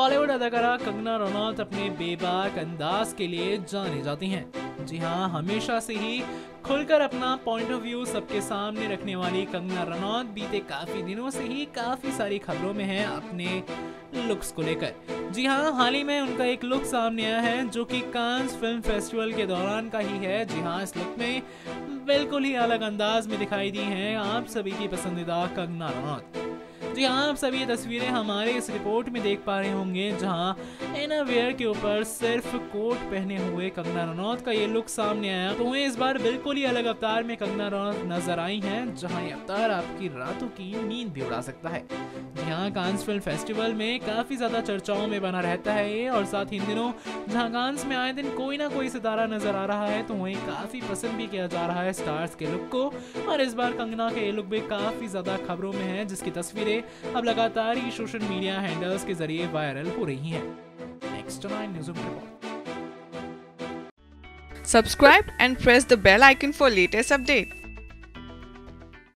बॉलीवुड अदाकारा कंगना रनौत अपने बेबाक अंदाज के लिए जानी जाती हैं। जी हाँ, हमेशा से ही खुलकर अपना पॉइंट ऑफ व्यू सबके सामने रखने वाली कंगना रनौत बीते काफी दिनों से ही काफी सारी खबरों में है अपने लुक्स को लेकर। जी हाँ, हाल ही में उनका एक लुक सामने आया है जो कि कांस फिल्म फेस्टिवल के दौरान का ही है। जी हाँ, इस लुक में बिल्कुल ही अलग अंदाज में दिखाई दी हैं आप सभी की पसंदीदा कंगना रनौत। जी हाँ, आप सभी ये तस्वीरें हमारे इस रिपोर्ट में देख पा रहे होंगे जहाँ इनरवियर के ऊपर सिर्फ कोट पहने हुए कंगना रनौत का ये लुक सामने आया। तो इस बार बिल्कुल ही अलग अवतार में कंगना रनौत नजर आई हैं, जहाँ ये अवतार आपकी रातों की नींद भी उड़ा सकता है। जी हाँ, कांस फिल्म फेस्टिवल में काफी ज्यादा चर्चाओं में बना रहता है ये, और साथ ही इन दिनों जहाँ कांस में आए दिन कोई ना कोई सितारा नजर आ रहा है तो वहीं काफी पसंद भी किया जा रहा है स्टार्स के लुक को। और इस बार कंगना के ये लुक भी काफी ज्यादा खबरों में है, जिसकी तस्वीरें अब लगातार ही सोशल मीडिया हैंडल्स के जरिए वायरल हो रही हैं। Next 9 news report. Subscribe and press the bell icon for latest updates.